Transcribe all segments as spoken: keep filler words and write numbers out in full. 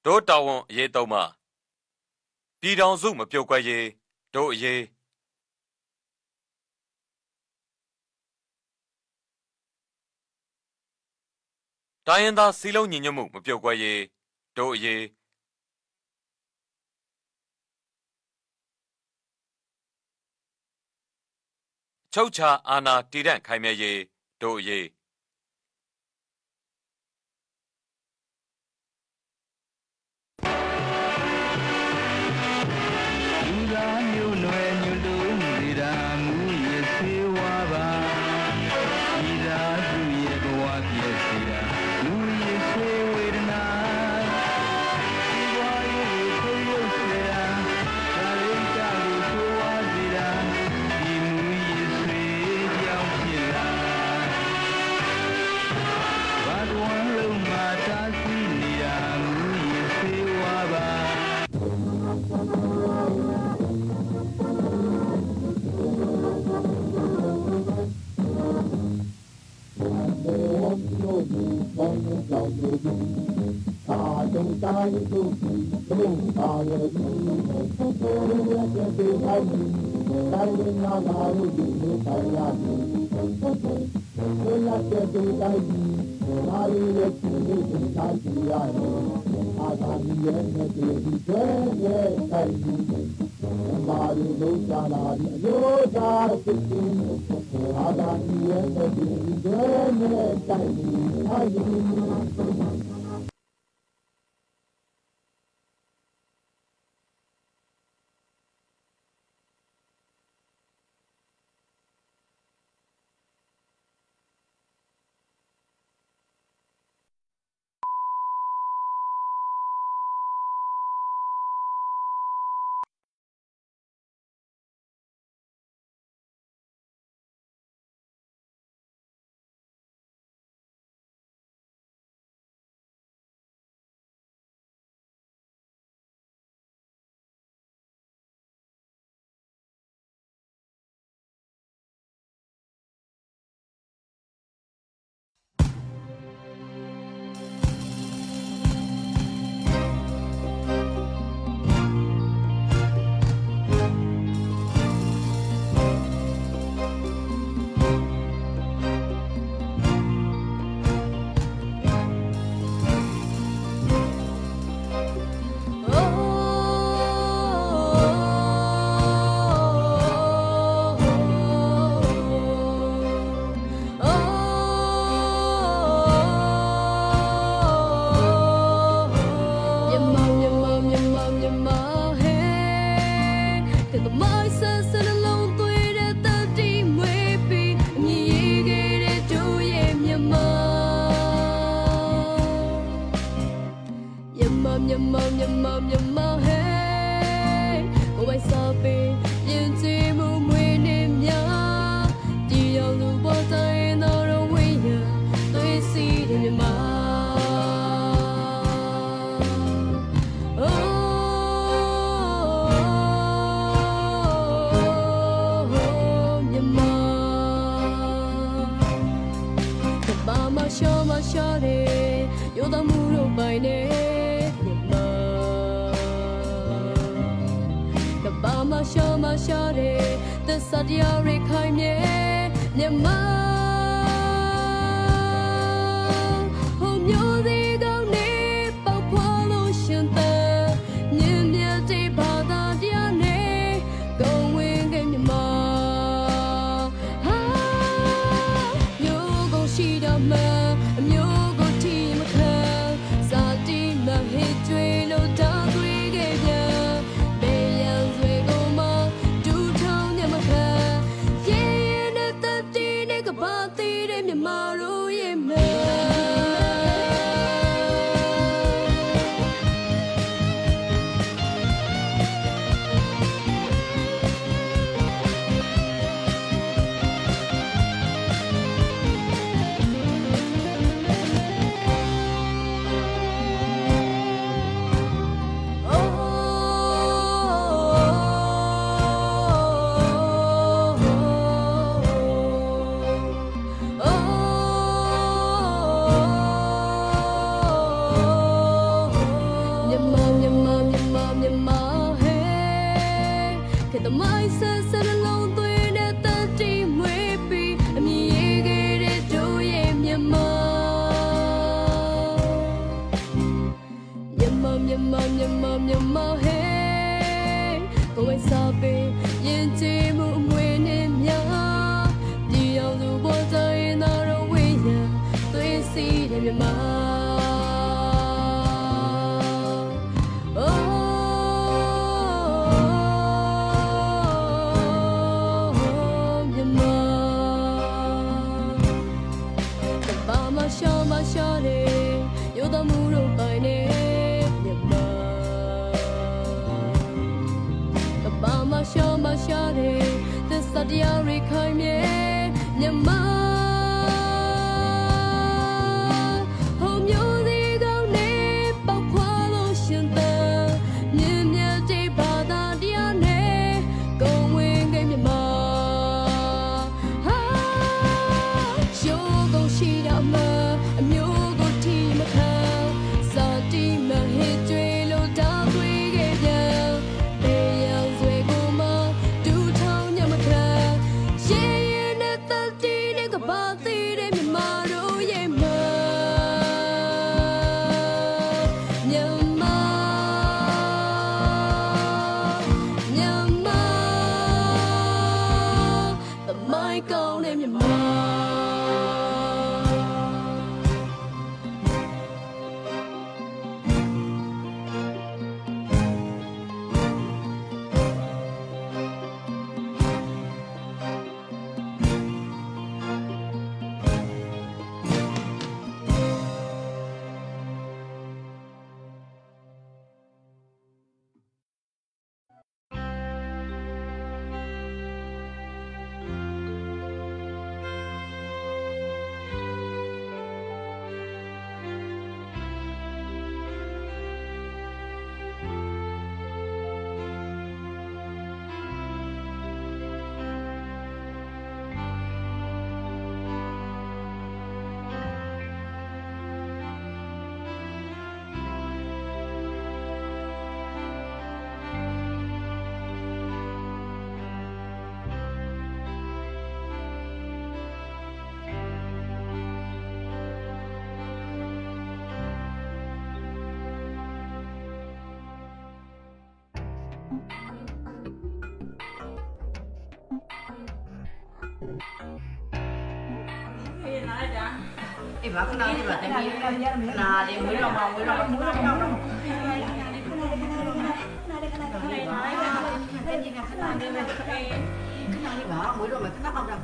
တို့တာဝန်အရေးသုံးပါပြည်ထောင်စုမပြုတ်ကွက်ရေးတို့အရေးတိုင်းရင်းသားစည်းလုံးညီညွတ်မှုမပြုတ်ကွက်ရေးတို့အရေးချုပ်ချာအာဏာတည်တံ့ခိုင်မြဲရေးတို့အရေး Goodbye. မြန်မာဟဲကိုယ်စားပေးရင်ချေမှုအမွေနဲ့များဒီအောင်သူပေါ်တိုင်းသာတော့ဝေးရသွေးစီးတယ်မြန်မာ တရားရိခိုင်မြေမြန်မာဟောမျိုးလေးကောင်းနေပေါက်ခွာလို့ရှင်သန်မြင်မြတ်တဲ့ဘာသာတရားနဲ့ဂုံဝင်ခဲ့မြန်မာဟာရှိုးကုန်ရှိတော့မှအမျိုးကိုထိမခံစာတီမဟစ်ကျွေးလို့တာသွေးခဲ့ပြန်ဘေးရောက်ဆွေကိုမဒူထောင်ညမခံ Ê bà cái nào đi bà tại vì là để mới lòng lòng mới lòng mới lòng lòng lòng cái gì nè cái nào đi bà cái nào đi bà mới lòng mà cái nào không đâu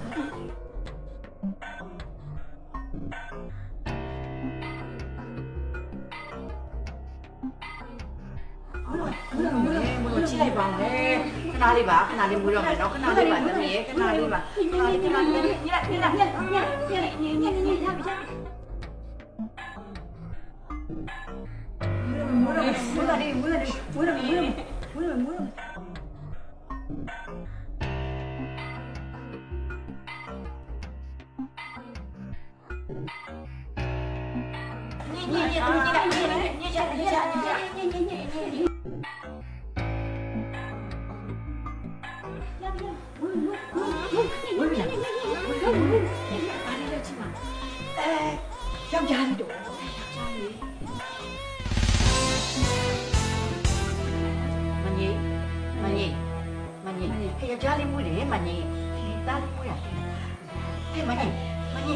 muốn chi bằng thế cái nào đi bà cái nào đi mua rồi mày nó cái nào đi bà cái gì cái nào đi bà cái nào đi cái nào đi như lại như lại như lại như như như như như mua rồi mua rồi đi mua rồi đi mua rồi mua rồi mua rồi mua rồi như như như như lại như lại như lại như lại như như như nhưယောက်ျားလေးတော့ယောက်ျားလေးမငိမငိမငိဟဲ့ယောက်ျားလေးမွေးတယ်မငိဟဲ့တားလေးမွေးရဟဲ့မငိမငိ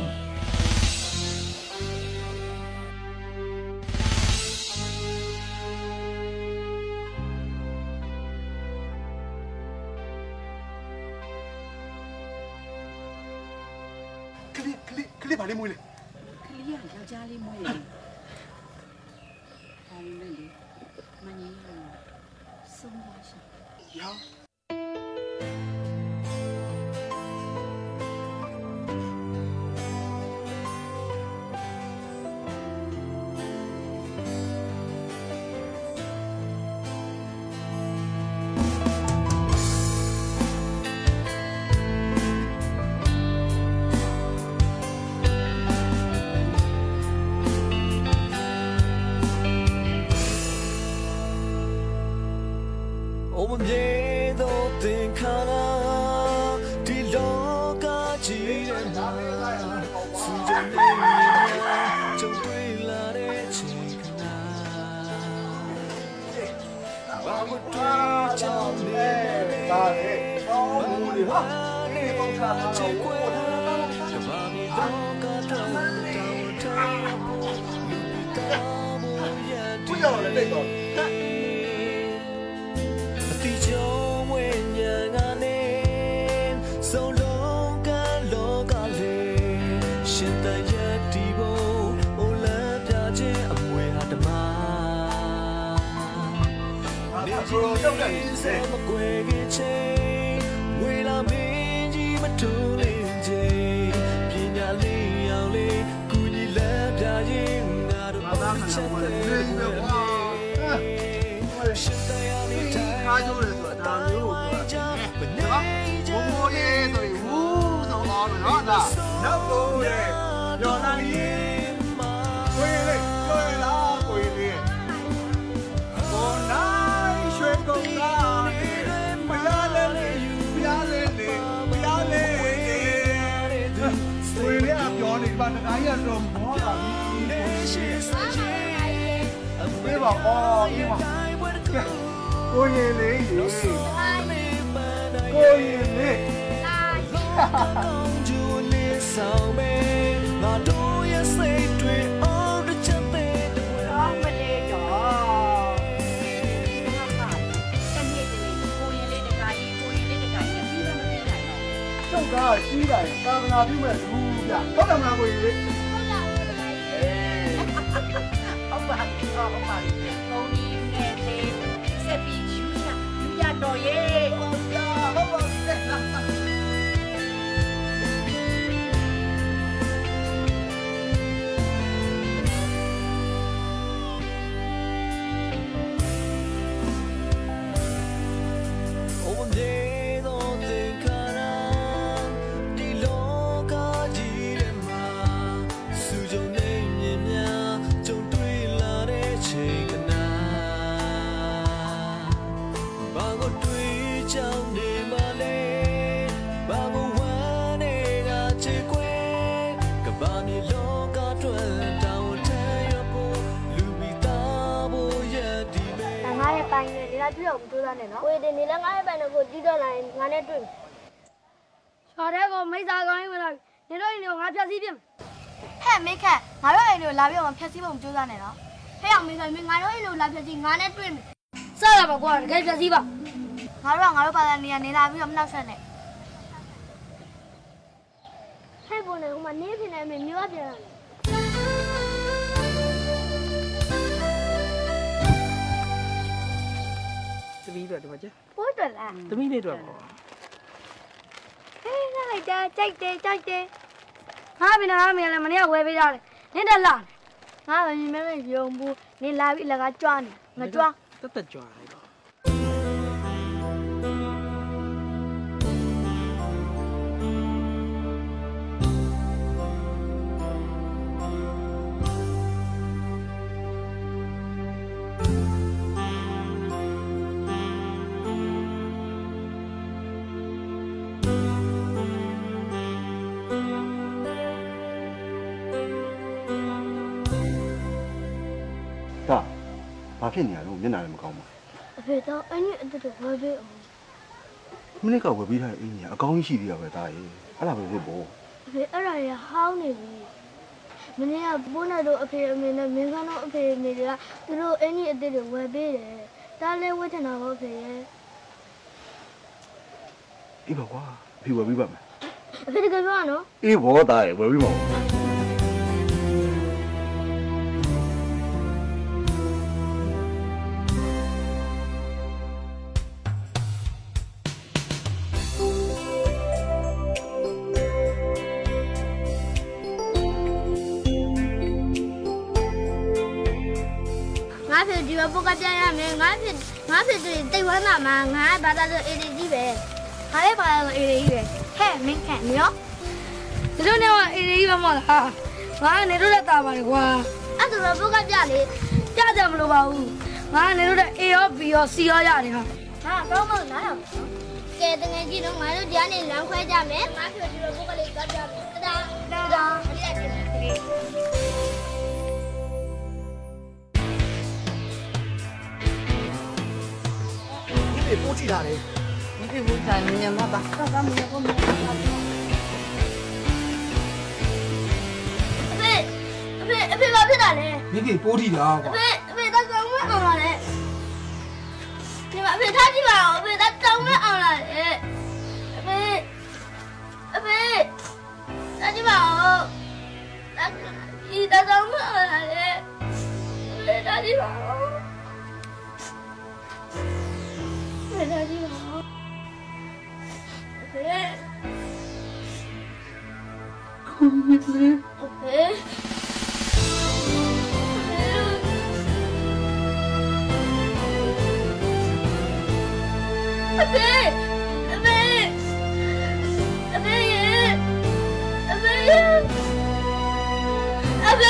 ကလေးကလေးကလေးဘာလေးမွေးလဲယောက်ျားလေးမွေးတယ်ဒါလေးလေးမငင်းလို့ဆုံးသွားရှင်ရော我们也都得看了，第六个纪念嘛，时间没了，就对了的情感。 ကိုတွေ့ချင်တယ်ဒါလေအော်ဘူးလေဟာဒီပုံစံမှာတော့ဘုရားဘာမီတော့ကတော့တောင်းထားဖို့လူတော်မူရဲ့ဒီလိုလေတော့အတီချုံဝိညာဉ်ကနေဆုံးလုံးကလောကလေးရှင်တရတီဖို့အိုလန်ပြခြင်းအမွေဟာတမနေကြည့်တော့တဲ့စမကွယ်ကြီးချင်းဝေလာမင်းကြီးမထူလေးချင်းပညာလေးအောင်လေးကုညီလက်ပြခြင်းငါတို့ဘာမှမချက်သေးဘူးကွာရှင်တရားလေးထားကြလို့ဆိုတာမျိုးကိုပြောတာဘယ်နော်ဘိုးဘိုးလေးဆိုရင်ဝူးဆိုတော့နော်ဒါနောက်ကိုလေပြောလာရင်ကိုယ်လေးကိုယ်လားကိုယ်လေးကိုနိုင်ရွှေကုန်လားမရလေမရလေမရလေကိုယ်လေးပြောနေပါတခါရတော့မောတာပြီမေးပါအော်မေးပါကိုရင်လေးကိုရင်လေးကောင်းကျူလေးဆောင်မဲငါတို့ရဲ့စိတ်တွေအော်တချက်သေးတယ်အော်မလေးတော့ဟာတနေ့တနေ့ကိုရင်လေးတခါကြီးကိုရင်လေးတခါကြီးပြီးတော့မပြီးနိုင်တော့ကျုပ်ကကြီးတယ်သာသနာပြုမဲ့လူပြဟုတ်တယ်မလားကိုရင်လေးဟုတ်တာဟုတ်တယ်ဟုတ်ပါဟုတ်ပါကိုရင်ငယ်လေးဆက်ပြီးယူရယူရတော့ရဲ့ဟုတ်ပါဟုတ်ပါတွေ့အောင်ကြိုးစားနေနော်။ကိုယ်တင်နေလဲငါ့ရဲ့ပိုင်ကိုတီးတော့လာရင်ငါနဲ့တွေ့မယ်။ချော်တဲ့ကိုမိစ္ဆာကောင်းရင်လာပြီ။နေတော့ရင်ငါဖြတ်စည်းပြင်။ဟဲ့မိခက်ငါတို့အိမ်ကိုလာပြီးတော့ဖြတ်စည်းဖို့ကြိုးစားနေနော်။ဟဲ့အောင်မိခက်မင်းငါတို့အိမ်ကိုလာဖြတ်စည်းငါနဲ့တွေ့မယ်။စရပါကွာတကယ်ဖြတ်စည်းပါ။ငါတို့ကငါတို့ပါလာနေရနေလာပြီးတော့မနှောက်ဆက်နဲ့။ဟဲ့ဘုန်းနဲ့ဟိုမှာနေဖြစ်နေမယ်မျိုးပြန်လာတယ်။သမီးတို့တော့ကြ။ဟုတ်တယ်လား။သမီးလေးတို့ပေါ့။ဟဲ့ငါလိုက်တာကြိုက်တယ်ကြိုက်တယ်။ဟာဘယ်နာမင်းလည်းမနေ့ကဝယ်ပေးကြတယ်။နင်းတက်လာ။ငါလည်းမင်းမပြုံဘူး။နင်းလာပြီးအလကားကြွားနေ။ငါကြွား။တက်တက်ကြွားလိုက်တော့ဘာဖြစ်နေရလဲမျက်နှာလည်းမကောင်းပါအဖေတော့အင်းအတူတူဝယ်ပေးအောင်မနေ့ကဝယ်ပေးထားတဲ့အင်းကြီးအကောင်းကြီးရှိသေးတာပဲဒါရေအဲ့ဒါပဲဖြစ်ပေါ့အဖေအဲ့ဒါရဟောင်းနေပြီမနေ့ကဘိုးနဲ့တို့အဖေအမေနဲ့မင်းကတော့အဖေအမေတွေကသူတို့အင်းကြီးအတူတူဝယ်ပေးတယ်ဒါလည်းဝတ်ထနာပါအဖေရဲ့အေးပါကွာအဖေဝယ်ပေးပါမယ်အဖေတကယ်ပြောရနော်အေးဘောသားရေဝယ်ပေးပါဦးဒီဘက်ကပြန်ရမယ်ငါဖြစ်ငါဖြစ်တိတ်ဝမ်းသာမှာငါဘာသာဆိုအေးကြီးပဲငါလည်းဘာသာဆိုအေးကြီးပဲဟဲ့မင်းခန့်နော်ဒီလိုနဲ့ကအေးကြီးပဲမဟုတ်လားငါနေတော့တာပါလေကွာအဲ့ဒါဘက်ကပြလေပြကြမလို့ပါဘူးငါနေတော့ A ရော B ရော C ရောရတယ်ဟာဟာတော့မဟုတ်လားတော့ကဲတကယ်ကြည့်တော့ငါတို့ဒီကနေလမ်းခွဲကြမယ်ငါဖြစ်ဒီလိုဘက်ကလေးကပြမယ်တဒါတဒါအဲ့ဒါကြည့်မယ်ဟဖေပိုးထိထားတယ်မဖြစ်ဘူးကြာညမပါတော့ကမရဘူးမရဘူးအဖေအဖေဘာဖြစ်တာလဲမိဖေပိုးထိတာကွာအဖေအဖေတော့ကောင်းမအောင်လာလေဒီမှာအဖေထားကြည့်ပါဦးအဖေတော့ကောင်းမအောင်လာလေအဖေအဖေထားကြည့်ပါဦးဒီတော့ကောင်းမအောင်လာလေအဖေထားကြည့်ပါဦးအဖေထားကြည့်ပါဦးအဖေအဖေ အဖေအဖေအဖေအဖေအဖေ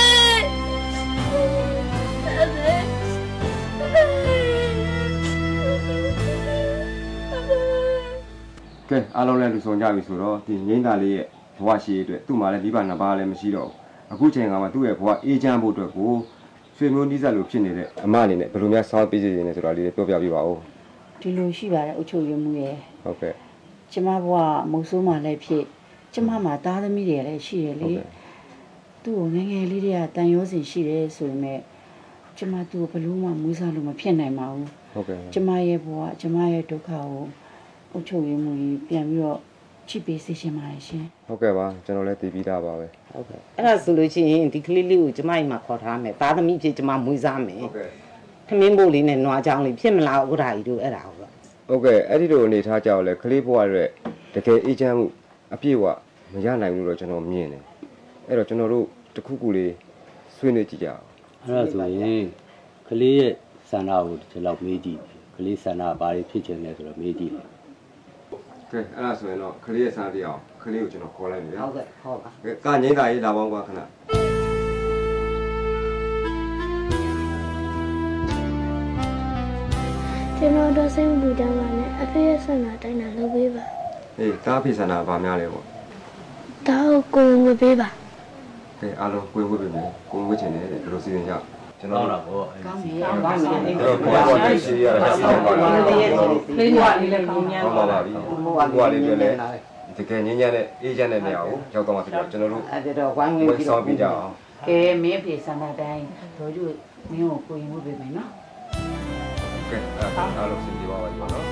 အဖေကဲအားလုံးလည်းလူဆောင်ကြပြီဆိုတော့ဒီငိမ့်သားလေးရဲ့ဘဝရှိရေးအတွက်သူ့မှာလည်းမိဘနှစ်ပါးလည်းမရှိတော့ဘူးအခုချိန်ကမှသူ့ရဲ့ဘဝအေးချမ်းဖို့အတွက်ကိုဆွေမျိုးနှီးစပ်လို့ဖြစ်နေတဲ့အမအနေနဲ့ဘယ်လိုများဆောင်းပေးစီနေလဲဆိုတာလေးပြောပြပြပါဦးဒီလိုရှိပါတယ်အုတ်ချုပ်ရမှုရဲ့ဟုတ်ကဲ့ကျမဘွားမုတ်ဆိုးမှလည်းဖြစ်ကျမမှာသားသမီးတွေလည်းရှိရလေသူ့ကိုငယ်ငယ်လေးတွေကတန်ရောစင်ရှိတယ်ဆိုပေမဲ့ကျမသူ့ကိုဘလို့မှမွေးစားလို့မဖြစ်နိုင်ပါဘူးဟုတ်ကဲ့ကျမရဲ့ဘဝကျမရဲ့ဒုက္ခကိုအုတ်ချုပ်ရမှုကြီးပြန်ပြီးတော့ချစ်ပေးစေချင်ပါတယ်ရှင်ဟုတ်ကဲ့ပါကျွန်တော်လည်းသိပြီးသားပါပဲဟုတ်ကဲ့အဲ့ဒါဆိုလို့ရှိရင်ဒီကလေးလေးကိုကျမအိမ်မှာခေါ်ထားမယ်သားသမီးဖြစ်ကျမမွေးစားမယ်ဟုတ်ကဲ့ခမင်းဘို့လေးနဲ့နွားချောင်းလေးဖြစ်မလားဥဒ္ဓါကြီးတို့အဲ့ဒါဟုတ်ဟုတ်ကဲ့အဲ့ဒီလိုအနေထားကြောက်လဲကလေးဘဝရဲ့တကယ်အေးချမ်းမှုအပြည့်အဝမရနိုင်ဘူးလို့ကျွန်တော်မြင်တယ်အဲ့တော့ကျွန်တော်တို့တခုခုလေးဆွေးနွေးကြည့်ကြအောင်အဲ့ဒါဆိုရင်ကလေးရဲ့ဆန္ဒကိုဒီလောက်မေးကြည့်ကလေးဆန္ဒဘာတွေဖြစ်ချင်လဲဆိုတော့မေးကြည့်ကဲအဲ့ဒါဆိုရင်တော့ကလေးရဲ့စားပြအောင်ကလေးကိုကျွန်တော်ခေါ်လိုက်ပြီဗျာဟုတ်ကဲ့ဟောပါကဲကငိမ့်သားရေးလာပေါင်းပါခဏကျွန်တော်တို့စိတ်မပူကြပါနဲ့အဖေရဲ့ဆန္ဒတိုင်းတာလုပ်ပေးပါအေးတားဖိဆန္ဒဘာများလဲပေါ့ဒါကိုကိုယ်ဝယ်ပေးပါကဲအားလုံးကိုယ်ဝတ်ပြီမယ်ကိုယ်ဝတ်ချင်တယ်တဲ့ဘယ်လိုစီစဉ်ကြကျွန်ကောတော်င်းတာပေါ့ကောင်းပြီကောင်းပြီတော့ကိုယ်ဝတ်တဲ့စီရတာစီပါပါလေးဘွားလေးလည်းကောင်းများဟောပါပါပြီဘွားလေးတွေလည်းတကယ်ငင်းညံ့တဲ့အေးချမ်းတဲ့နေရာကိုရောက်တော့မှဖြစ်တော့ကျွန်တော်တို့အဲ့ဒါတော့ဝိုင်းဝန်းဝတ်ပြီးဆောင်တော့ပြကြအောင်ကဲမင်းပြေဆန္ဒတိုင်းတို့ကျမင်းကိုကိုရင်ဝတ်ပေးမယ်နော်ကဲအားလုံးစင်ပြပါပါပြီနော်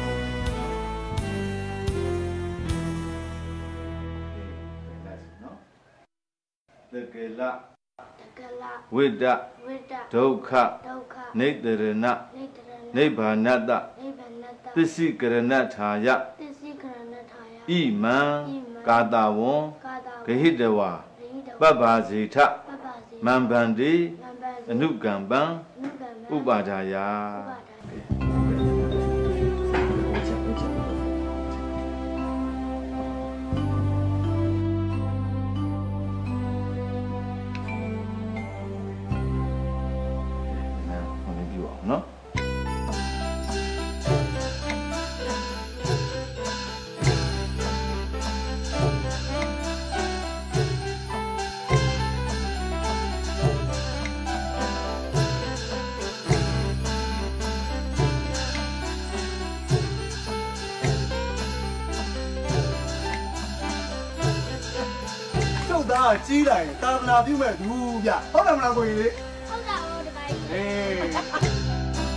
တကယ်လတကလာဝိဒ္ဒဝိတ္တဒုက္ခဒုက္ခနိတရဏနေတရဏနိဗ္ဗာနတ္တနိဗ္ဗာန်တသစ္စိကရဏထာယသစ္စိခရဏထာယဣမံကာတဝံကာတာဂဟိတဝါရိဟိတပပ္ပါဇေထပပ္ပစီမံဗန္တိမံပန်အနုကံပံနုကံမဥပါဒာယဥပါဒာဟောနေပြအောင်နော်ကျုပ်သားကြီးလာရင်တာသနာပြုမဲ့သူဗျဟုတ်တယ်မလားကိုကြီးလေဟုတ်တာဟုတ်တပါကြီးအေး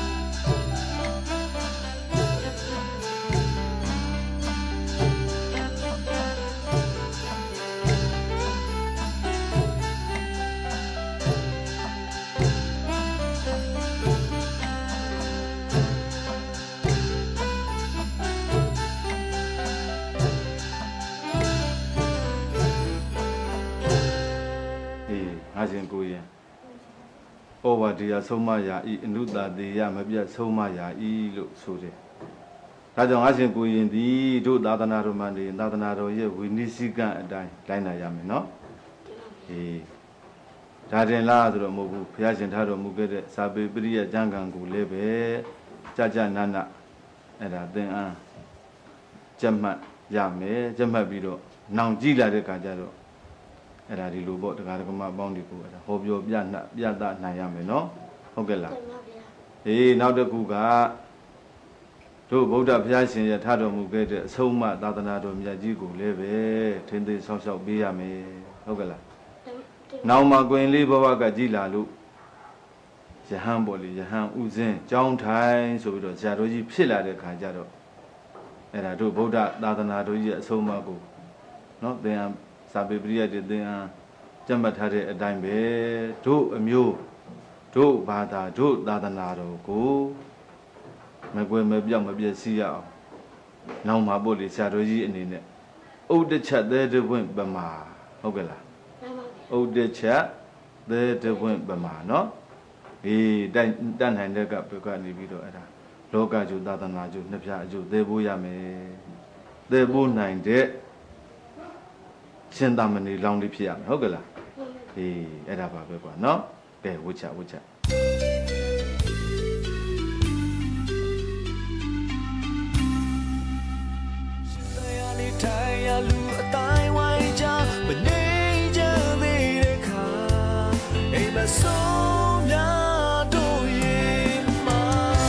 အေးငါရှင်ကိုရင်ဩဝါဒရာဆုံးမရာဤအနုတတေယမပြတ်ဆုံးမရာဤလို့ဆိုတယ်ဒါကြောင့်ငါရှင်ကိုရင်ဒီတို့သာသနာတော်မှန်နေသာသနာတော်ရဲ့ဝိနည်းစည်းကမ်းအတိုင်းလိုက်နာရမယ်နော်အေးဒါတင်လားဆိုတော့မဟုတ်ဘူးဘုရားရှင်ထားတော်မူခဲ့တဲ့စာပေပရိယကျမ်းဂန်ကိုလည်းပဲကြကြနနအဲ့ဒါသင်အားကြက်မှတ်ရမယ်ကြက်မှတ်ပြီးတော့နောင်ကြည့်လာတဲ့အခါကျတော့အဲ့ဒါဒီလိုပေါ့တရားဓမ္မပေါင်းတွေကိုအဲ့ဒါဟောပြောပြနှပြသနိုင်ရမယ်နော်ဟုတ်ကဲ့လားတင်ပါဗျာအေးနောက်တစ်ခုကတို့ဗုဒ္ဓဘုရားရှင်ရဲ့ထားတော်မူခဲ့တဲ့အဆုံးအမသာသနာတော်မြတ်ကြီးကိုလည်းပဲထင်းထင်းဆောက်ရှောက်ပေးရမယ်ဟုတ်ကဲ့လားနောက်မှာကွင်လေးဘဝကကြည်လာလို့ယဟန်ပေါ်လေယဟန်ဥစဉ်ကြောင်းထိုင်ဆိုပြီးတော့ဆရာတော်ကြီးဖြစ်လာတဲ့ခါကျတော့အဲ့ဒါတို့ဗုဒ္ဓသာသနာတော်ကြီးရဲ့အဆုံးအမကိုနော်သင်္ဟစာပေပရိယတ်တွေသင်္ဟကြံ့မှတ်ထားတဲ့အတိုင်းပဲတို့အမျိုးတို့ဘာသာတို့သာသနာတော်ကိုမကွယ်မပြောက်မပြည့်စည်ရအောင်နောက်မှာပို့လေဆရာတော်ကြီးအနေနဲ့ဥဒ္ဒချက်သေးတဲ့ပွင့်ပမာဟုတ်ကဲ့လားဥဒ္ဒချက်သေးတဲ့ပွင့်ပမာနော်ဒီတန်တန်နိုင်တဲ့ကဘက်ကနေပြီးတော့အဲ့ဒါလောကကျိုးသာသနာကျိုးနှစ်ဖြာအကျိုးသေဖို့ရမယ်သေဖို့နိုင်တဲ့ရှင်သာမဏေလောင်းလေးဖြစ်ရမယ်ဟုတ်ကဲ့လားအေးအဲ့ဒါပါပဲကွာနော်ကဲဝှချဝှချထိုင်ရလူအတိုင်းဝိုင်းကြမနေကြသေးတဲ့ခါအိမ်မဆုံးများတို့ရဲ့မှာ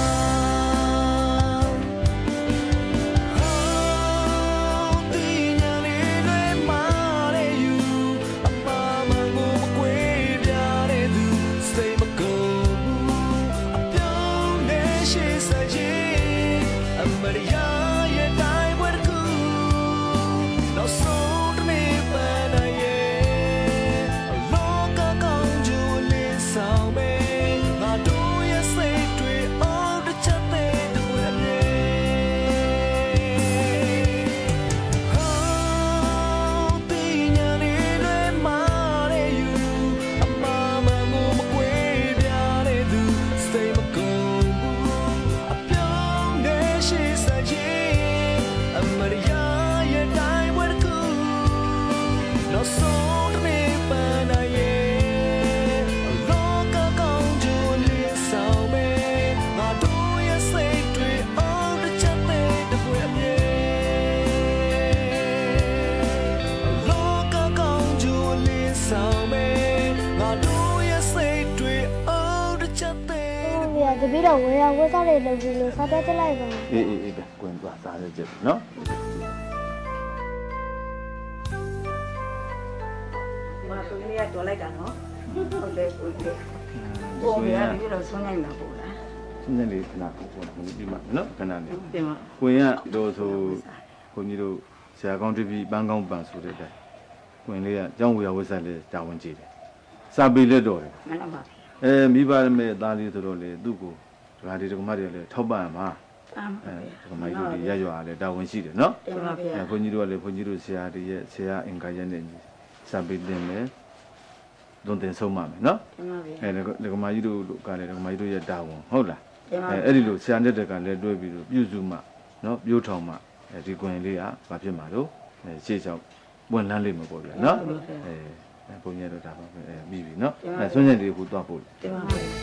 ဟောဒီညလေးတွေမှာတဲ့ယူအမမငိုမကွေးပြတဲ့သူစိတ်မကုန်အပြောင်းနေရှိစားခြင်းအမရယာရဲ့တိုင်းဝဲကူNo son me para ye loca con Julie Saume na do ye say twe all the chate do ye how tinya ni le mare you amama mo mo kwe bya le du stay ma go a pyong de shi sa ji amariya ye dai No son me para ye loca con Julie Saume na do ye say twe all the chate de bwe ye loca con Julie Saume na do ye say twe all the chate ဗျာတပည့်တော်ဝေယဝတ်စားတွေလုပ်ပြီးလို့စားတတ်ကြလိုက်ပါအေးအေးအေးပဲကွင်သွားစားရကြတယ်နော်မဆိုလေးကတော်လိုက်တာနော်ဟုတ်တယ်ဟုတ်တယ်ဟိုမြားပြီးတော့ဆုံးနိုင်မှာပေါ့လားစဉ်းစားလေးခဏကိုပေါ့နော်ဒီမှာနော်ခဏလေးပြင်ပါကွင်ကတော့ဆိုခွန်ကြီးတို့ဆရာကောင်းတပည့်ပန်းကောင်းပန်ဆိုတဲ့တိုင်ကွင်လေးကကျောင်းဝေယဝတ်စားလေးတာဝန်ကြည့်တယ်စာပေလက်တော်တယ်မှန်ပါအဲမိဘမဲ့အသားလေးဆိုတော့လေသူ့ကိုဒကာဒီဒကမတွေလည်းထောက်ပံ့မှာအဲဒကမကြီးတို့ရရွာလည်းတာဝန်ရှိတယ်နော်အဲခွန်ကြီးတို့ကလည်းခွန်ကြီးတို့ဆရာတွေရဲ့ဆရာအင်္ဂါရက်နဲ့စာပေတင်မယ်သွန်သင်ဆုံးမှာမယ်နော်အဲဒကမကြီးတို့ကလည်းဒကမကြီးတို့ရဲ့တာဝန်ဟုတ်လားအဲအဲ့ဒီလိုဆရာနဲ့တက်ကလည်းတွဲပြီးတော့ပြုစုမှနော်ပြိုးထောင်မှအဲဒီကွင်လေးကဘာဖြစ်မှာလို့အဲရှေ့ချောက်ပွင့်လန်းလိမ့်မှာပေါ့ဗျာနော်အဲဘုံရတော့ဒါပါပဲအဲပြီးပြီနော်အဲဆွမ်းချက်လေးကိုသွားပို့တင်ပါမယ်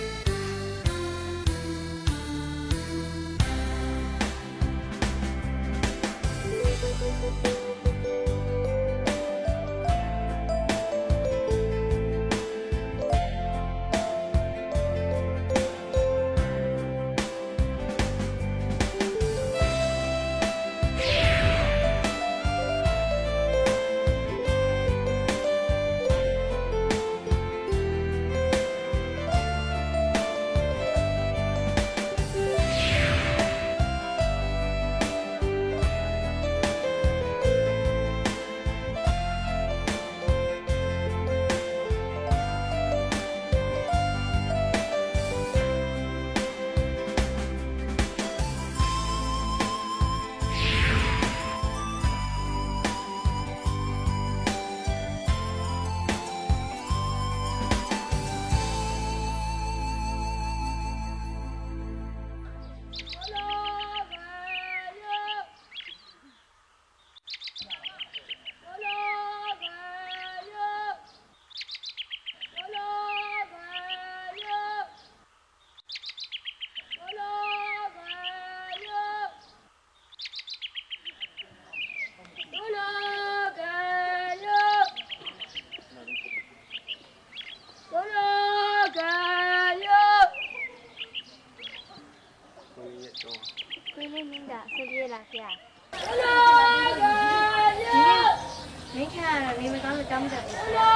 လားဆရာမင်းခံရတော့နေမကောင်းလို့တောင်းတတ်တယ်ဆရာ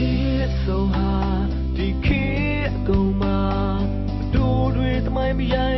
ဒီခေတ်အကုန်မှာတို့တွေသမိုင်းမရို